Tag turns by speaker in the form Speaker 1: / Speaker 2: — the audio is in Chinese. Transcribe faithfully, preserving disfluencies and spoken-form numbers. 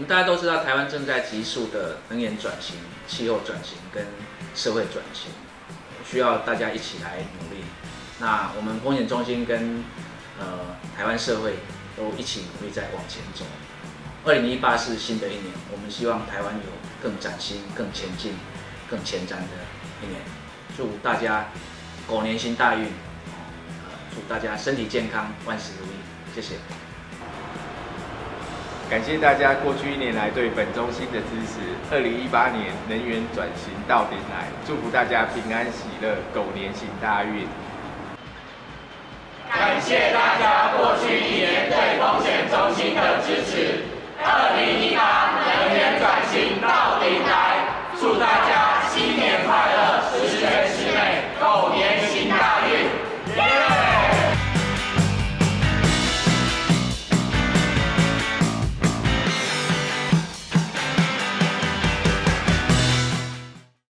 Speaker 1: 们大家都知道，台湾正在急速的能源转型、气候转型跟社会转型，需要大家一起来努力。那我们风险中心跟呃台湾社会都一起努力在往前走。二零一八是新的一年，我们希望台湾有更崭新、更前进、更前瞻的一年。祝大家狗年行大运，呃，祝大家身体健康，万事如意。谢谢。
Speaker 2: 感谢大家过去一年来对本中心的支持。二零一八年能源转型到点来，祝福大家平安喜乐，狗年行大运。
Speaker 3: 感谢大家过去一年对风险中心的支持。二零一八